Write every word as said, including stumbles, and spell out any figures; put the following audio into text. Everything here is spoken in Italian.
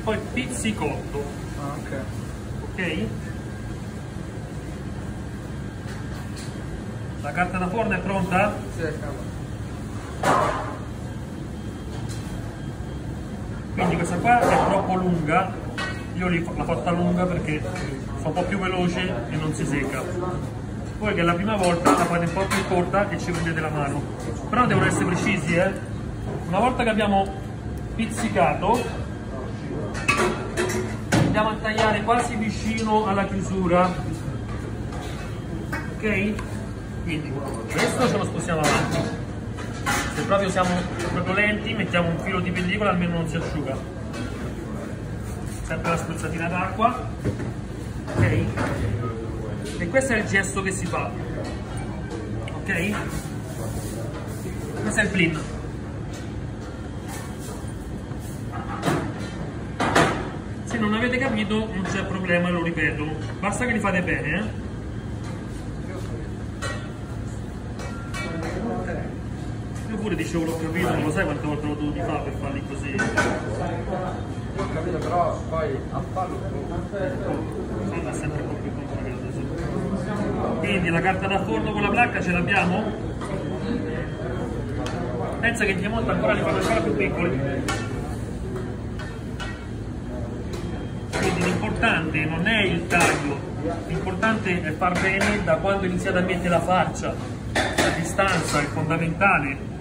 poi pizzicotto. Ah, ok. Ok? La carta da forno è pronta? Sì, cavolo. Quindi questa qua è troppo lunga, io l'ho fatta lunga perché fa un po' più veloce e non si secca. Poi che è la prima volta la fate un po' più corta e ci prendete la mano. Però devono essere precisi, eh. Una volta che abbiamo pizzicato, andiamo a tagliare quasi vicino alla chiusura. Ok? Quindi questo ce lo spostiamo avanti. Se proprio siamo proprio lenti, mettiamo un filo di pellicola, almeno non si asciuga. Sempre la spruzzatina d'acqua. Ok? E questo è il gesto che si fa. Ok? Questo è il plin. Se non avete capito non c'è problema, lo ripeto. Basta che li fate bene, eh? Io pure dicevo l'ho capito, non lo sai quante volte l'ho dovuto fare per farli così. Io ho capito, però poi a farlo È sempre un po' più complicato, sì. Quindi la carta da forno con la placca ce l'abbiamo? Pensa che in Piemonte ancora li fanno ancora più piccoli. Quindi l'importante non è il taglio, l'importante è far bene da quando iniziate a mettere la farcia. La distanza è fondamentale.